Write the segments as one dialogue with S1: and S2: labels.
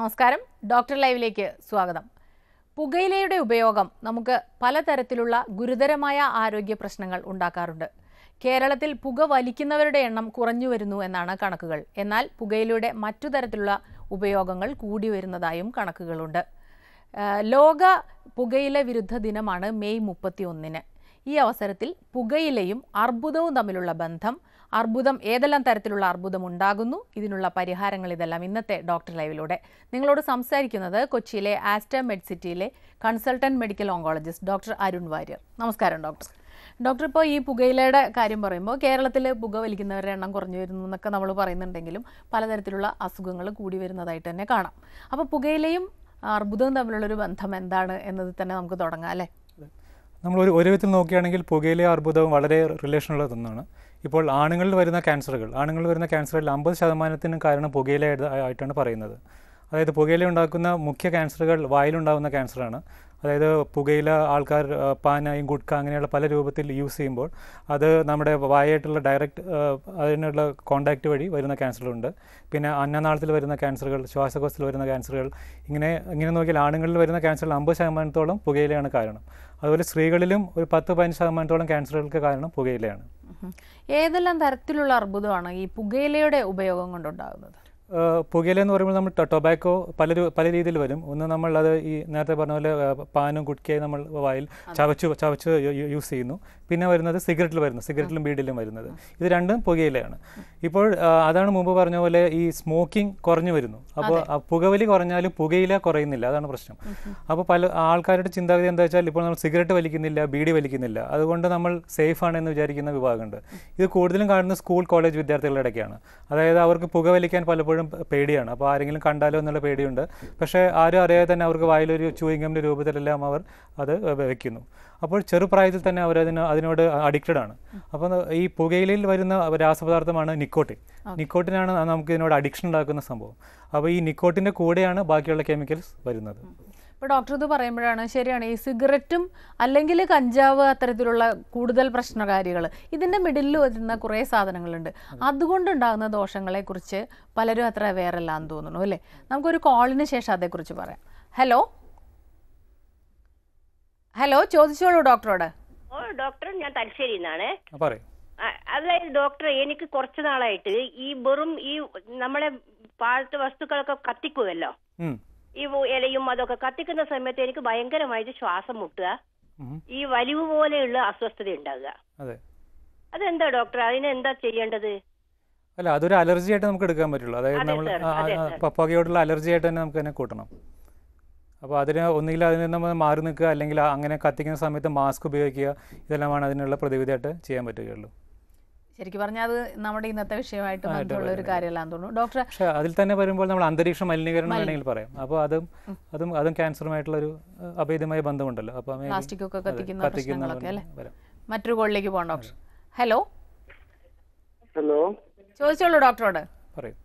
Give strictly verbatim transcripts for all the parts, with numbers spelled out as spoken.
S1: നമസ്കാരം, ഡോക്ടർ ലൈവിലേക്ക് സ്വാഗതം. പുകയിലയുടെ ഉപയോഗം നമുക്ക് പലതരത്തിലുള്ള ഗുരുതരമായ ആരോഗ്യ പ്രശ്നങ്ങൾ ഉണ്ടാക്കാറുണ്ട്. കേരളത്തിൽ പുക വലിക്കുന്നവരുടെ എണ്ണം കുറഞ്ഞു വരുന്നു എന്നാണ് കണക്കുകൾ. എന്നാൽ പുകയിലയുടെ മറ്റു തരത്തിലുള്ള ഉപയോഗങ്ങൾ കൂടി വരുന്നതായും കണക്കുകളുണ്ട്. ലോക പുകയില വിരുദ്ധ ദിനമാണ് മെയ് മുപ്പത്തി ഒന്നിന്. ഈ അവസരത്തിൽ പുകയിലയും അർബുദവും തമ്മിലുള്ള ബന്ധം, അർബുദം ഏതെല്ലാം തരത്തിലുള്ള അർബുദം ഉണ്ടാകുന്നു, ഇതിനുള്ള പരിഹാരങ്ങൾ, ഇതെല്ലാം ഇന്നത്തെ ഡോക്ടർ ലൈവിലൂടെ നിങ്ങളോട് സംസാരിക്കുന്നത് കൊച്ചിയിലെ ആസ്റ്റർ മെഡ്സിറ്റിയിലെ consultant medical oncologist doctor Arun Warrier. നമസ്കാരം ഡോക്ടർ. ഡോക്ടർ, ഇപ്പോൾ ഈ പുകയിലയുടെ കാര്യം പറയുമ്പോൾ കേരളത്തിൽ പുക വലിക്കുന്നവരുടെ എണ്ണം കുറഞ്ഞു വരുന്നു എന്നൊക്കെ നമ്മൾ പറയുന്നുണ്ടെങ്കിലും പലതരത്തിലുള്ള അസുഖങ്ങൾ കൂടി വരുന്നതായിട്ട് തന്നെ കാണാം. അപ്പോൾ പുകയിലയും അർബുദവും തമ്മിലുള്ളൊരു ബന്ധം എന്താണ് എന്നത് തന്നെ നമുക്ക് തുടങ്ങാം അല്ലേ?
S2: നമ്മൾ ഒരു ഒരു വിധത്തിൽ നോക്കുകയാണെങ്കിൽ പുകയിലെ അർബുദവും വളരെ റിലേഷനുള്ള ഒന്നാണ്. ഇപ്പോൾ ആണുങ്ങളിൽ വരുന്ന ക്യാൻസറുകൾ ആണുങ്ങളിൽ വരുന്ന ക്യാൻസറുകളിൽ അമ്പത് ശതമാനത്തിനും കാരണം പുകയില ആയിട്ടാണ് പറയുന്നത്. അതായത് പുകയില ഉണ്ടാക്കുന്ന മുഖ്യ ക്യാൻസറുകൾ വായിലുണ്ടാകുന്ന ക്യാൻസറാണ്. അതായത് പുകയില ആൾക്കാർ പാനായും ഗുഡ്ക അങ്ങനെയുള്ള പല രൂപത്തിൽ യൂസ് ചെയ്യുമ്പോൾ അത് നമ്മുടെ വായായിട്ടുള്ള ഡയറക്റ്റ് അതിനുള്ള കോണ്ടാക്റ്റ് വഴി വരുന്ന ക്യാൻസറുകളുണ്ട്. പിന്നെ അന്നനാളത്തിൽ വരുന്ന ക്യാൻസറുകൾ, ശ്വാസകോശത്തിൽ വരുന്ന ക്യാൻസറുകൾ, ഇങ്ങനെ ഇങ്ങനെ നോക്കിയാൽ ആണുങ്ങളിൽ വരുന്ന ക്യാൻസറുകൾ അമ്പത് ശതമാനത്തോളം പുകയിലയാണ് കാരണം. അതുപോലെ സ്ത്രീകളിലും ഒരു പത്ത് പതിനഞ്ച് ശതമാനത്തോളം ക്യാൻസറുകൾക്ക് കാരണം പുകയിലയാണ്.
S1: ഏതെല്ലാം തരത്തിലുള്ള അർബുദമാണ് ഈ പുകയിലയുടെ ഉപയോഗം കൊണ്ടുണ്ടാകുന്നത്?
S2: പുകയില എന്ന് പറയുമ്പോൾ നമ്മൾ ടൊബാക്കോ പല പല രീതിയിൽ വരും. ഒന്ന് നമ്മൾ അത് ഈ നേരത്തെ പറഞ്ഞ പോലെ പാനും ഗുഡ്കയും നമ്മൾ വായിൽ ചവച്ച് ചവച്ച് യൂസ് ചെയ്യുന്നു. പിന്നെ വരുന്നത് സിഗരറ്റിൽ വരുന്നത്, സിഗരറ്റിലും ബീഡിലും വരുന്നത്, ഇത് രണ്ടും പുകയിലയാണ്. ഇപ്പോൾ അതാണ് മുമ്പ് പറഞ്ഞ പോലെ ഈ സ്മോക്കിംഗ് കുറഞ്ഞു വരുന്നു. അപ്പോൾ പുകവലി കുറഞ്ഞാലും പുകയില കുറയുന്നില്ല, അതാണ് പ്രശ്നം. അപ്പോൾ പല ആൾക്കാരുടെ ചിന്താഗതി എന്താ വെച്ചാൽ ഇപ്പോൾ നമ്മൾ സിഗരറ്റ് വലിക്കുന്നില്ല, ബീഡി വലിക്കുന്നില്ല, അതുകൊണ്ട് നമ്മൾ സേഫ് ആണെന്ന് വിചാരിക്കുന്ന വിഭാഗമുണ്ട്. ഇത് കൂടുതലും കാണുന്ന സ്കൂൾ കോളേജ് വിദ്യാർത്ഥികളുടെ ഇടയ്ക്കാണ്. അതായത് അവർക്ക് പുകവലിക്കാൻ പലപ്പോഴും പേടിയാണ്. അപ്പോൾ ആരെങ്കിലും കണ്ടാലോ എന്നുള്ള പേടിയുണ്ട്. പക്ഷേ ആരും അറിയാതെ തന്നെ അവർക്ക് വായിലൊരു ചൂയിങ്ങമിൻ്റെ രൂപത്തിലെല്ലാം അവർ അത് വെക്കുന്നു. അപ്പോൾ ചെറുപ്രായത്തിൽ തന്നെ അവരതിന് അതിനോട് അഡിക്റ്റഡ് ആണ്. അപ്പോൾ ഈ പുകയിലയിൽ വരുന്ന രാസപദാർത്ഥമാണ് നിക്കോട്ടിൻ. നിക്കോട്ടിനാണ് നമുക്ക് ഇതിനോട് അഡിക്ഷൻ ഉണ്ടാക്കുന്ന സംഭവം. അപ്പോൾ ഈ നിക്കോട്ടിൻ്റെ കൂടെയാണ് ബാക്കിയുള്ള കെമിക്കൽസ് വരുന്നത്.
S1: ഇപ്പോൾ ഡോക്ടർ ഇത് പറയുമ്പോഴാണ് ശരിയാണ്, ഈ സിഗരറ്റും അല്ലെങ്കിൽ കഞ്ചാവ് അത്തരത്തിലുള്ള കൂടുതൽ പ്രശ്നകാരികൾ, ഇതിൻ്റെ മിഡിലിൽ വരുന്ന കുറേ സാധനങ്ങളുണ്ട്. അതുകൊണ്ടുണ്ടാകുന്ന ദോഷങ്ങളെക്കുറിച്ച് പലരും അത്ര വേറെല്ലാന്ന് തോന്നുന്നു അല്ലേ? നമുക്കൊരു കോളിന് ശേഷം അതേക്കുറിച്ച് പറയാം. ഹലോ ഹലോ ചോദിച്ചോളൂ ഡോക്ടറോട്.
S3: ഓ ഡോക്ടർ, ഞാൻ തലശ്ശേരി നിന്നാണ്.
S2: അതായത്
S3: ഡോക്ടർ, എനിക്ക് കുറച്ച് നാളായിട്ട് ഈ വെറും ഈ നമ്മളെ പാഴത്തെ വസ്തുക്കളൊക്കെ കത്തിക്കുമല്ലോ, ഈ ഇലയും അതൊക്കെ കത്തിക്കുന്ന സമയത്ത് എനിക്ക് ഭയങ്കരമായിട്ട് ശ്വാസം മുട്ടുക, ഈ വലിവ് പോലെയുള്ള അസ്വസ്ഥത ഉണ്ടാകുക. അതെന്താ ഡോക്ടർ, അതിന് എന്താ ചെയ്യേണ്ടത്?
S2: അല്ല, അതൊരു അലർജി ആയിട്ട് നമുക്ക് എടുക്കാൻ പറ്റുള്ളൂ. അതായത് നമ്മൾ പുകയോടുള്ള അലർജി ആയിട്ട് തന്നെ നമുക്ക് തന്നെ കൂട്ടണം. അപ്പോൾ അതിന് ഒന്നുകിൽ അതിന് നമ്മൾ മാറി നിൽക്കുക, അല്ലെങ്കിൽ അങ്ങനെ കത്തിക്കുന്ന സമയത്ത് മാസ്ക് ഉപയോഗിക്കുക, ഇതെല്ലാമാണ് അതിനുള്ള പ്രതിവിധിയായിട്ട് ചെയ്യാൻ പറ്റുകയുള്ളൂ.
S1: ശരിക്കും പറഞ്ഞാൽ അത് നമ്മുടെ ഇന്നത്തെ വിഷയമായിട്ട് ബന്ധമുള്ള ഒരു കാര്യമല്ലാന്ന് തോന്നുന്നു ഡോക്ടർ.
S2: പക്ഷേ അതിൽ തന്നെ വരുമ്പോൾ നമ്മൾ അന്തരീക്ഷ മലിനീകരണം വേണമെങ്കിൽ പറയാം. അപ്പോൾ അതും അതും അതും ക്യാൻസറുമായിട്ടുള്ള ഒരു അഭേദ്യമായ ബന്ധമുണ്ടല്ലോ. അപ്പോൾ
S1: പ്ലാസ്റ്റിക് ഒക്കെ കത്തിക്കുന്ന പ്രശ്നങ്ങളൊക്കെ അല്ലേ? മറ്റൊരു കോളിലേക്ക് പോകാം ഡോക്ടർ. ഹലോ
S4: ഹലോ
S1: ചോദിച്ചോളൂ ഡോക്ടറോട്.
S2: പറയൂ.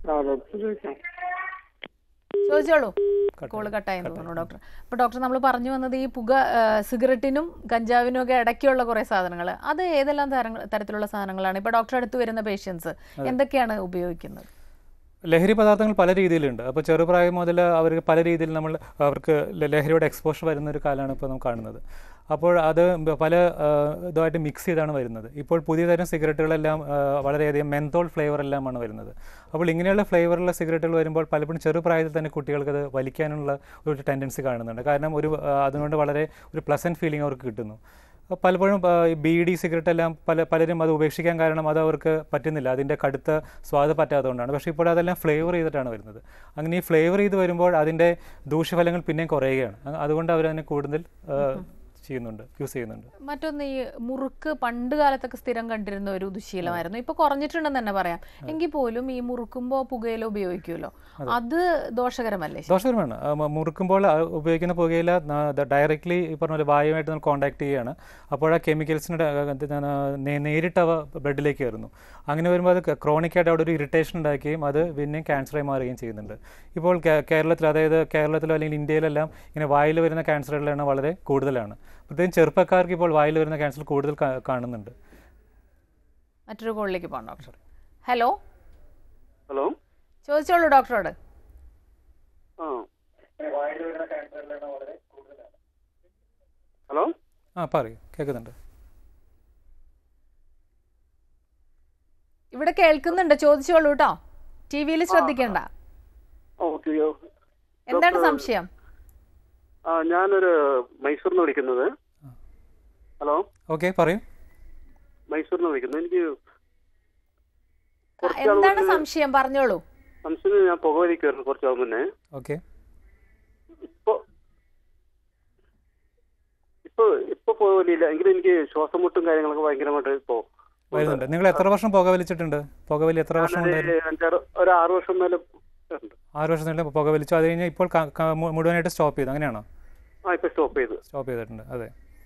S1: ചോദിച്ചോളൂ. കോള് കട്ടായി തോന്നുന്നു ഡോക്ടർ. അപ്പോൾ ഡോക്ടർ, നമ്മൾ പറഞ്ഞു വന്നത് ഈ പുക സിഗരറ്റിനും കഞ്ചാവിനും ഒക്കെ ഇടയ്ക്കുള്ള കുറേ സാധനങ്ങൾ, അത് ഏതെല്ലാം തരത്തിലുള്ള സാധനങ്ങളാണ്? ഇപ്പോൾ ഡോക്ടർ അടുത്ത് വരുന്ന പേഷ്യൻസ് എന്തൊക്കെയാണ് ഉപയോഗിക്കുന്നത്?
S2: ലഹരി പദാർത്ഥങ്ങൾ പല രീതിയിലുണ്ട്. അപ്പോൾ ചെറുപ്രായം മുതൽ അവർക്ക് പല രീതിയിൽ നമ്മൾ അവർക്ക് ലഹരിയുടെ എക്സ്പോഷർ വരുന്ന ഒരു കാലമാണ് ഇപ്പോൾ നമ്മൾ കാണുന്നത്. അപ്പോൾ അത് പല ഇതുമായിട്ട് മിക്സ് ചെയ്താണ് വരുന്നത്. ഇപ്പോൾ പുതിയ തരം സിഗരറ്റുകളെല്ലാം വളരെയധികം മെന്തോൾ ഫ്ലേവർ എല്ലാമാണ് വരുന്നത്. അപ്പോൾ ഇങ്ങനെയുള്ള ഫ്ലേവറുള്ള സിഗരറ്റുകൾ വരുമ്പോൾ പലപ്പോഴും ചെറുപ്രായത്തിൽ തന്നെ കുട്ടികൾക്കത് വലിക്കാനുള്ള ഒരു ടെൻഡൻസി കാണുന്നുണ്ട്. കാരണം ഒരു അതുകൊണ്ട് വളരെ ഒരു പ്ലസൻറ്റ് ഫീലിംഗ് അവർക്ക് കിട്ടുന്നു. പലപ്പോഴും ബീഡി സിഗരറ്റ് എല്ലാം പല പലരും അത് ഉപേക്ഷിക്കാൻ കാരണം അത് അവർക്ക് പറ്റുന്നില്ല, അതിൻ്റെ കടുത്ത സ്വാദ് പറ്റാത്തതുകൊണ്ടാണ്. പക്ഷേ ഇപ്പോൾ അതെല്ലാം ഫ്ലേവർ ചെയ്തിട്ടാണ് വരുന്നത്. അങ്ങനെ ഈ ഫ്ലേവർ ചെയ്ത് വരുമ്പോൾ അതിൻ്റെ ദൂഷ്യഫലങ്ങൾ പിന്നെയും കുറയുകയാണ്. അതുകൊണ്ട് അവരതിനെ കൂടുതൽ ചെയ്യുന്നുണ്ട്, യൂസ് ചെയ്യുന്നുണ്ട്.
S1: മറ്റൊന്ന്, ഈ മുറുക്ക് പണ്ട് കാലത്തൊക്കെ സ്ഥിരം കണ്ടിരുന്ന ഒരു ദുശീലമായിരുന്നു. ഇപ്പൊ കുറഞ്ഞിട്ടുണ്ടെന്ന് തന്നെ പറയാം. എങ്കിൽ പോലും ഈ മുറുക്കുമ്പോൾ പുകയില ഉപയോഗിക്കുമല്ലോ, അത് ദോഷകരമല്ലേ?
S2: ദോഷകരമാണ്. മുറുക്കുമ്പോൾ ഉപയോഗിക്കുന്ന പുകയില ഡയറക്റ്റ്ലി ഈ പറഞ്ഞ പോലെ വായുമായിട്ട് നമ്മൾ കോൺടാക്ട് ചെയ്യുകയാണ്. അപ്പോൾ ആ കെമിക്കൽസിന് നേരിട്ട് അവ ബ്ലഡിലേക്ക് കയറുന്നു. അങ്ങനെ വരുമ്പോൾ അത് ക്രോണിക്കായിട്ട് അവിടെ ഒരു ഇറിറ്റേഷൻ ഉണ്ടാക്കുകയും അത് പിന്നെ ക്യാൻസറായി മാറുകയും ചെയ്യുന്നുണ്ട്. ഇപ്പോൾ കേരളത്തിൽ, അതായത് കേരളത്തിലോ അല്ലെങ്കിൽ ഇന്ത്യയിലെല്ലാം ഇങ്ങനെ വായിൽ വരുന്ന ക്യാൻസറുകളുടെ എണ്ണം വളരെ കൂടുതലാണ്. പ്രത്യേകം ചെറുപ്പക്കാർക്ക് ഇപ്പോൾ വായിൽ വരുന്ന ക്യാൻസർ കൂടുതൽ കാണുന്നുണ്ട്.
S1: മറ്റൊരു കോളിലേക്ക് പോകാം ഡോക്ടർ. ഹലോ
S4: ഹലോ
S1: ചോദിച്ചോളൂ ഡോക്ടറോട്.
S4: ആ ഹലോ
S2: ആ പറയൂ, കേൾക്കുന്നുണ്ട്.
S1: ഇവിടെ കേൾക്കുന്നുണ്ട്, ചോദിച്ചോളൂ കേട്ടോ, ടി വിയിൽ ശ്രദ്ധിക്കണ്ട.
S4: ഓക്കെ.
S1: എന്താണ് സംശയം?
S4: ആ ഞാനൊരു മൈസൂരിൽ നിന്ന് വിളിക്കുന്നത്. ഹലോ.
S2: ഓക്കെ, പറയൂ.
S4: മൈസൂരിൽ നിന്ന് വിളിക്കുന്നത്. എനിക്ക്
S1: എന്താണ് സംശയം, പറഞ്ഞോളൂ.
S4: സംശയം, ഞാൻ പുകവലിക്കായിരുന്നു കുറച്ചാൾ മുന്നേ.
S2: ഓക്കെ.
S4: ഇപ്പൊ ഇപ്പൊ ഇപ്പൊ പുകവലിയില്ല, എങ്കിലും എനിക്ക് ശ്വാസം മുട്ടും കാര്യങ്ങളൊക്കെ ഭയങ്കരമായിട്ട് ഇപ്പോ
S2: വരുന്നുണ്ട്. നിങ്ങൾ എത്ര വർഷം പുകവലിച്ചിട്ടുണ്ട്? പുകവലി എത്ര വർഷം
S4: അഞ്ചാറ് ഒരു ആറ് വർഷം മേലെ.
S2: ആറ് വർഷം നേരം പുകവലിച്ചു, അത് കഴിഞ്ഞാൽ ഇപ്പോൾ മുഴുവനായിട്ട് സ്റ്റോപ്പ് ചെയ്തു, അങ്ങനെയാണോ?
S4: ആ ഇപ്പൊ സ്റ്റോപ്പ് ചെയ്തു.
S2: സ്റ്റോപ്പ് ചെയ്തിട്ടുണ്ട്, അതെ.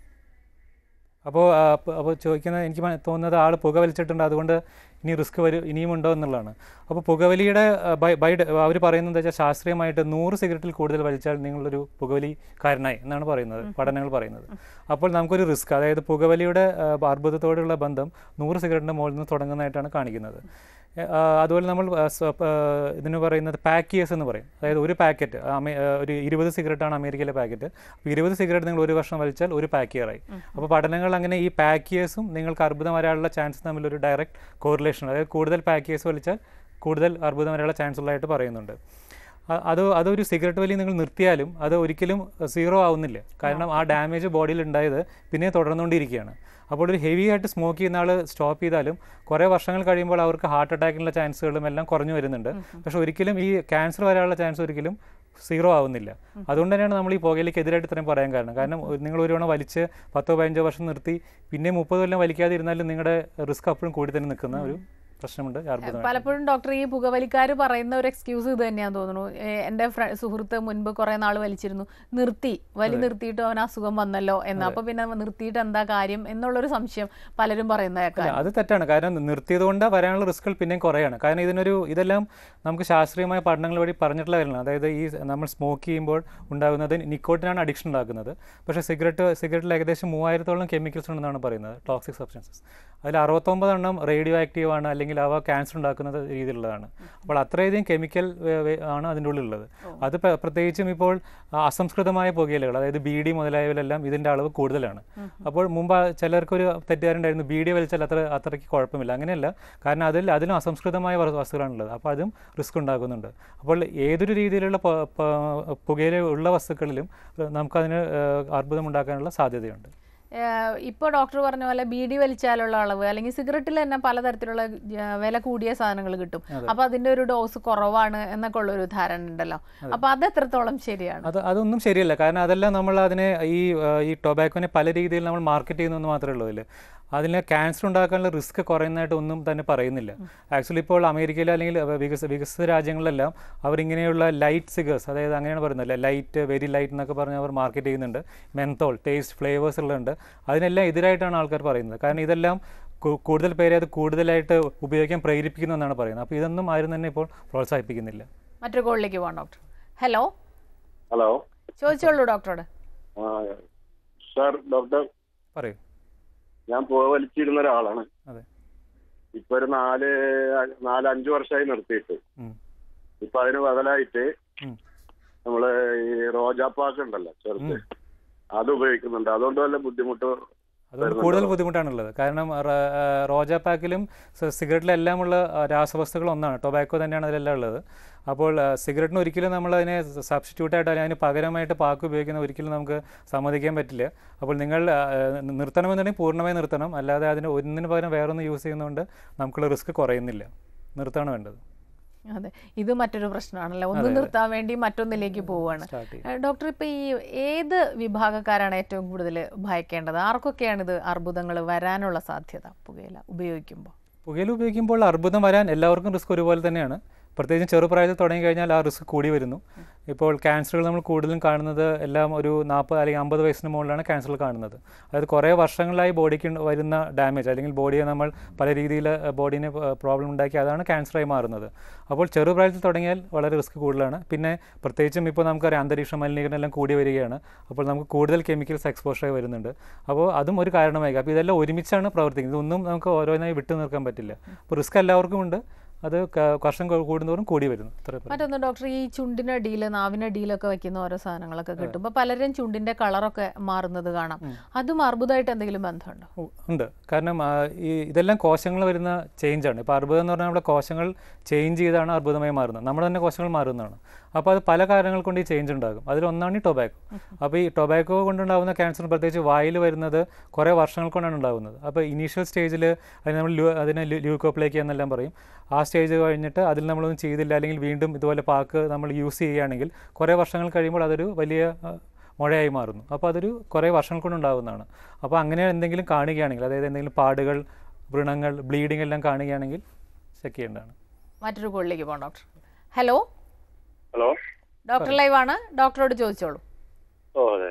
S2: അപ്പോൾ അപ്പോൾ ചോദിക്കുന്നത്, എനിക്ക് തോന്നുന്നത് ആൾ പുകവലിച്ചിട്ടുണ്ട്, അതുകൊണ്ട് ഇനി റിസ്ക് വരും ഇനിയും ഉണ്ടോ എന്നുള്ളതാണ്. അപ്പോൾ പുകവലിയുടെ ബൈ ബൈ അവർ പറയുന്നത് വെച്ചാൽ ശാസ്ത്രീയമായിട്ട് നൂറ് സിഗരറ്റിൽ കൂടുതൽ വലിച്ചാൽ നിങ്ങളൊരു പുകവലിക്കാരനായി എന്നാണ് പറയുന്നത്, പഠനങ്ങൾ പറയുന്നത്. അപ്പോൾ നമുക്കൊരു റിസ്ക്, അതായത് പുകവലിയുടെ അർബുദത്തോടുള്ള ബന്ധം നൂറ് സിഗരറ്റിൻ്റെ മുകളിൽ നിന്ന് തുടങ്ങുന്നതായിട്ടാണ് കാണിക്കുന്നത്. അതുപോലെ നമ്മൾ ഇതിന് പറയുന്നത് പാക്കിയേഴ്സ് എന്ന് പറയും. അതായത് ഒരു പാക്കറ്റ് ഒരു ഇരുപത് സിഗരറ്റാണ് അമേരിക്കയിലെ പാക്കറ്റ്. അപ്പോൾ ഇരുപത് സിഗരറ്റ് നിങ്ങൾ ഒരു വർഷം വലിച്ചാൽ ഒരു പാക്കിയറായി. അപ്പോൾ പഠനങ്ങൾ അങ്ങനെ ഈ പാക്കിയേഴ്സും നിങ്ങൾക്ക് അർബുദം വരാനുള്ള ചാൻസ് തമ്മിലൊരു ഡയറക്റ്റ് കോറിലേഷൻ, അതായത് കൂടുതൽ പാക്കിയേഴ്സ് വലിച്ചാൽ കൂടുതൽ അർബുദം വരാനുള്ള ചാൻസ് ഉള്ളതായിട്ട് പറയുന്നുണ്ട്. അത് അതൊരു സിഗരറ്റ് വലി നിങ്ങൾ നിർത്തിയാലും അത് ഒരിക്കലും സീറോ ആവുന്നില്ല, കാരണം ആ ഡാമേജ് ബോഡിയിൽ ഉണ്ടായത് പിന്നെ തുടർന്നുകൊണ്ടിരിക്കുകയാണ്. അപ്പോൾ ഒരു ഹെവി ആയിട്ട് സ്മോക്ക് ചെയ്യുന്ന ആൾ സ്റ്റോപ്പ് ചെയ്താലും കുറേ വർഷങ്ങൾ കഴിയുമ്പോൾ അവർക്ക് ഹാർട്ട് അറ്റാക്കിനുള്ള ചാൻസുകളും എല്ലാം കുറഞ്ഞു വരുന്നുണ്ട്. പക്ഷെ ഒരിക്കലും ഈ ക്യാൻസർ വരാനുള്ള ചാൻസ് ഒരിക്കലും സീറോ ആവുന്നില്ല. അതുകൊണ്ട് തന്നെയാണ് നമ്മൾ ഈ പുകയിലേക്ക് എതിരായിട്ട് ഇത്രയും പറയാൻ കാരണം. കാരണം നിങ്ങൾ ഒരു തവണ വലിച്ച് പത്തോ പതിനഞ്ചോ വർഷം നിർത്തി പിന്നെ മുപ്പത് കൊല്ലം വലിക്കാതിരുന്നാലും നിങ്ങളുടെ റിസ്ക് അപ്പോഴും കൂടി തന്നെ നിൽക്കുന്ന ഒരു പ്രശ്നമുണ്ട്.
S1: പലപ്പോഴും ഡോക്ടർ ഈ പുകവലിക്കാർ പറയുന്ന ഒരു എക്സ്ക്യൂസ് ഇത് തന്നെയാണെന്ന് തോന്നുന്നു. എൻ്റെ സുഹൃത്ത് മുൻപ് കുറെ നാൾ വലിച്ചിരുന്നു, നിർത്തി, വലി നിർത്തിയിട്ട് അവന് അസുഖം വന്നല്ലോ എന്ന്, അപ്പൊ പിന്നെ നിർത്തിയിട്ട് എന്താ കാര്യം എന്നുള്ളൊരു സംശയം പലരും പറയുന്നതൊക്കെ.
S2: അത് തെറ്റാണ്. കാരണം നിർത്തിയത് കൊണ്ട് വരാനുള്ള റിസ്കുകൾ പിന്നെയും കുറയാണ്. കാരണം ഇതിനൊരു ഇതെല്ലാം നമുക്ക് ശാസ്ത്രീയമായ പഠനങ്ങൾ വഴി പറഞ്ഞിട്ടുള്ള കാര്യമാണ്. അതായത് ഈ നമ്മൾ സ്മോക്ക് ചെയ്യുമ്പോൾ ഉണ്ടാകുന്നത് നിക്കോട്ടിനാണ് അഡിക്ഷൻ ഉണ്ടാക്കുന്നത്. പക്ഷേ സിഗരറ്റ് സിഗരറ്റിൽ ഏകദേശം മൂവായിരത്തോളം കെമിക്കൽസ് ഉണ്ടെന്നാണ് പറയുന്നത്, ടോക്സിക് സബ്സ്റ്റൻസസ്. അതിൽ അറുപത്തൊമ്പത് എണ്ണം റേഡിയോ ആക്റ്റീവ് ആണ്, അല്ലെങ്കിൽ അവ ക്യാൻസർ ഉണ്ടാക്കുന്ന രീതിയിലുള്ളതാണ്. അപ്പോൾ അത്രയധികം കെമിക്കൽ ആണ് അതിൻ്റെ ഉള്ളിലുള്ളത്. അത് പ്രത്യേകിച്ചും ഇപ്പോൾ അസംസ്കൃതമായ പുകയിലകൾ, അതായത് ബീഡി മുതലായവയിലെല്ലാം ഇതിൻ്റെ അളവ് കൂടുതലാണ്. അപ്പോൾ മുമ്പ് ചിലർക്കൊരു തെറ്റുകാരുണ്ടായിരുന്നു, ബീഡി വലിച്ചാൽ അത്ര അത്രയ്ക്ക് കുഴപ്പമില്ല. അങ്ങനെയല്ല, കാരണം അതിൽ അതിലും അസംസ്കൃതമായ വസ്തുക്കളാണുള്ളത്. അപ്പോൾ അതും റിസ്ക് ഉണ്ടാകുന്നുണ്ട്. അപ്പോൾ ഏതൊരു രീതിയിലുള്ള പുകയില ഉള്ള വസ്തുക്കളിലും നമുക്കതിന് അർബുദം ഉണ്ടാക്കാനുള്ള സാധ്യതയുണ്ട്.
S1: ഇപ്പോൾ ഡോക്ടർ പറഞ്ഞ പോലെ ബീഡി വലിച്ചാലുള്ള അളവ്, അല്ലെങ്കിൽ സിഗരറ്റിൽ തന്നെ പലതരത്തിലുള്ള വില കൂടിയ സാധനങ്ങൾ കിട്ടും, അപ്പൊ അതിന്റെ ഒരു ഡോസ് കുറവാണ് എന്നൊക്കെ ഉള്ള ഒരു ധാരണ ഉണ്ടല്ലോ. അപ്പൊ അത് എത്രത്തോളം ശരിയാണ്?
S2: അത് അതൊന്നും ശരിയല്ല. കാരണം അതെല്ലാം നമ്മൾ അതിനെ ഈ ഈ ടൊബാക്കോനെ പല രീതിയിൽ നമ്മൾ മാർക്കറ്റ് ചെയ്യുന്നു മാത്രമേ ഉള്ളൂ. അതിൽ അതിന് ക്യാൻസർ ഉണ്ടാക്കാനുള്ള റിസ്ക് കുറയുന്നതായിട്ട് ഒന്നും തന്നെ പറയുന്നില്ല. ആക്ച്വലി ഇപ്പോൾ അമേരിക്കയിൽ അല്ലെങ്കിൽ വികസ വികസിത രാജ്യങ്ങളിലെല്ലാം അവരിങ്ങനെയുള്ള ലൈറ്റ് സിഗേഴ്സ്, അതായത് അങ്ങനെയാണ് പറയുന്നത്, ലൈറ്റ്, വെരി ലൈറ്റ് എന്നൊക്കെ പറഞ്ഞ് അവർ മാർക്കറ്റ് ചെയ്യുന്നുണ്ട്. മെൻതോൾ, ടേസ്റ്റ്, ഫ്ലേവേഴ്സ് ഉള്ളുണ്ട്. അതിനെല്ലാം എതിരായിട്ടാണ് ആൾക്കാർ പറയുന്നത്. കാരണം ഇതെല്ലാം കൂടുതൽ പേരെ അത് കൂടുതലായിട്ട് ഉപയോഗിക്കാൻ പ്രേരിപ്പിക്കുന്നു എന്നാണ് പറയുന്നത്. അപ്പോൾ ഇതൊന്നും ആരും തന്നെ ഇപ്പോൾ പ്രോത്സാഹിപ്പിക്കുന്നില്ല.
S1: മറ്റൊരു കോളിലേക്ക് പോകാം ഡോക്ടർ. ഹലോ.
S4: ഹലോ,
S1: ചോദിച്ചോളൂ ഡോക്ടറോട്.
S4: സാർ, ഡോക്ടർ
S2: പറയൂ.
S4: ഞാൻ പുകവലിച്ചിരുന്ന ഒരാളാണ്.
S2: അതെ.
S4: ഇപ്പൊ ഒരു നാല് നാലഞ്ചു വർഷമായി നിർത്തിയിട്ട്. ഇപ്പൊ അതിന് ബദലായിട്ട് നമ്മള് ഈ റോജാപ്പാക്ക് ഉണ്ടല്ലോ ചെറുത്ത്, അത് ഉപയോഗിക്കുന്നുണ്ട്. അതുകൊണ്ട് വല്ല ബുദ്ധിമുട്ട്?
S2: അതുകൊണ്ട് കൂടുതൽ ബുദ്ധിമുട്ടാണുള്ളത്. കാരണം റോജാപ്പാക്കിലും സിഗരറ്റിലെല്ലാം ഉള്ള രാസവസ്തുക്കൾ ഒന്നാണ്, ടൊബാക്കോ തന്നെയാണ് അതിലെല്ലാം ഉള്ളത്. അപ്പോൾ സിഗരറ്റിന് ഒരിക്കലും നമ്മൾ അതിനെ സബ്സ്റ്റിറ്റ്യൂട്ടായിട്ട് അല്ലെങ്കിൽ അതിന് പകരമായിട്ട് പാക്ക് ഉപയോഗിക്കുന്ന ഒരിക്കലും നമുക്ക് സമ്മതിക്കാൻ പറ്റില്ല. അപ്പോൾ നിങ്ങൾ നിർത്തണമെന്നുണ്ടെങ്കിൽ പൂർണ്ണമായി നിർത്തണം, അല്ലാതെ അതിന് ഒന്നിന് പകരം വേറൊന്ന് യൂസ് ചെയ്യുന്നതുകൊണ്ട് നമുക്കുള്ള റിസ്ക് കുറയുന്നില്ല. നിർത്താണ് വേണ്ടത്.
S1: അതെ, ഇത് മറ്റൊരു പ്രശ്നമാണല്ലോ, ഒന്ന് നിർത്താൻ വേണ്ടി മറ്റൊന്നിലേക്ക് പോവുകയാണ്. ഡോക്ടർ, ഇപ്പൊ ഈ ഏത് വിഭാഗക്കാരാണ് ഏറ്റവും കൂടുതൽ ഭയക്കേണ്ടത്? ആർക്കൊക്കെയാണ് ഇത് അർബുദങ്ങൾ വരാനുള്ള സാധ്യത പുകയില ഉപയോഗിക്കുമ്പോൾ?
S2: പുകയില ഉപയോഗിക്കുമ്പോൾ അർബുദം വരാൻ എല്ലാവർക്കും റിസ്ക് ഒരുപോലെ തന്നെയാണ്. പ്രത്യേകിച്ചും ചെറുപ്രായത്തിൽ തുടങ്ങി കഴിഞ്ഞാൽ ആ റിസ്ക് കൂടി വരുന്നു. ഇപ്പോൾ ക്യാൻസറുകൾ നമ്മൾ കൂടുതലും കാണുന്നത് എല്ലാം ഒരു നാൽപ്പത് അല്ലെങ്കിൽ അമ്പത് വയസ്സിന് മുകളിലാണ് ക്യാൻസറുകൾ കാണുന്നത്. അതായത് കുറേ വർഷങ്ങളായി ബോഡിക്ക് വരുന്ന ഡാമേജ്, അല്ലെങ്കിൽ ബോഡിയെ നമ്മൾ പല രീതിയിൽ ബോഡീനെ പ്രോബ്ലം ഉണ്ടാക്കി അതാണ് ക്യാൻസറായി മാറുന്നത്. അപ്പോൾ ചെറുപ്രായത്തിൽ തുടങ്ങിയാൽ വളരെ റിസ്ക് കൂടുതലാണ്. പിന്നെ പ്രത്യേകിച്ചും ഇപ്പോൾ നമുക്കറിയാം അന്തരീക്ഷ മലിനീകരണം എല്ലാം കൂടി വരികയാണ്. അപ്പോൾ നമുക്ക് കൂടുതൽ കെമിക്കൽസ് എക്സ്പോഷറായി വരുന്നുണ്ട്. അപ്പോൾ അതും ഒരു കാരണമായി. അപ്പോൾ ഇതെല്ലാം ഒരുമിച്ചാണ് പ്രവർത്തിക്കുന്നത്. ഇതൊന്നും നമുക്ക് ഓരോന്നായി വിട്ടു നിൽക്കാൻ പറ്റില്ല. അപ്പോൾ റിസ്ക് എല്ലാവർക്കും ഉണ്ട്. അത് വർഷം കൂടുന്നതോറും കൂടി വരുന്നു.
S1: മറ്റൊന്ന് ഡോക്ടർ, ഈ ചുണ്ടിനടിയിൽ നാവിനടിയിലൊക്കെ വെക്കുന്ന ഓരോ സാധനങ്ങളൊക്കെ കിട്ടുമ്പോൾ പലരും ചുണ്ടിന്റെ കളറൊക്കെ മാറുന്നത് കാണാം. അതും അർബുദമായിട്ട് എന്തെങ്കിലും ബന്ധമുണ്ടോ?
S2: ഉണ്ട്. കാരണം ഈ ഇതെല്ലാം കോശങ്ങൾ വരുന്ന ചേഞ്ചാണ്. ഇപ്പോൾ അർബുദം എന്ന് പറഞ്ഞാൽ നമ്മുടെ കോശങ്ങൾ ചേഞ്ച് ചെയ്താണ് അർബുദമായി മാറുന്നത്. നമ്മുടെ തന്നെ കോശങ്ങൾ മാറുന്നതാണ്. അപ്പോൾ അത് പല കാരണങ്ങൾ കൊണ്ട് ഈ ചേഞ്ച് ഉണ്ടാകും. അതിലൊന്നാണ് ഈ ടൊബാക്കോ. അപ്പോൾ ഈ ടൊബാക്കോ കൊണ്ടുണ്ടാകുന്ന ക്യാൻസർ പ്രത്യേകിച്ച് വായിൽ വരുന്നത് കുറേ വർഷങ്ങൾ കൊണ്ടാണ് ഉണ്ടാകുന്നത്. അപ്പോൾ ഇനീഷ്യൽ സ്റ്റേജിൽ അതിന് നമ്മൾ അതിനെ ല്യൂക്കോപ്ലേക്കിയ എന്നെല്ലാം പറയും. ആ സ്റ്റേജ് കഴിഞ്ഞിട്ട് അതിൽ നമ്മളൊന്നും ചെയ്തില്ല, അല്ലെങ്കിൽ വീണ്ടും ഇതുപോലെ പാക്ക് നമ്മൾ യൂസ് ചെയ്യുകയാണെങ്കിൽ കുറേ വർഷങ്ങൾ കഴിയുമ്പോൾ അതൊരു വലിയ മുഴയായി മാറുന്നു. അപ്പോൾ അതൊരു കുറേ വർഷങ്ങൾ കൊണ്ടുണ്ടാകുന്നതാണ്. അപ്പോൾ അങ്ങനെ എന്തെങ്കിലും കാണുകയാണെങ്കിൽ, അതായത് എന്തെങ്കിലും പാടുകൾ, വ്രണങ്ങൾ, ബ്ലീഡിംഗ് എല്ലാം കാണുകയാണെങ്കിൽ ചെക്ക് ചെയ്യേണ്ടതാണ്.
S1: മറ്റൊരു കോളിലേക്ക് പോകാം doctor. Hello
S5: hello,
S1: doctor live ആണ്, ഡോക്ടറോട് ചോദിച്ചോളൂ.
S5: ഓ അതെ,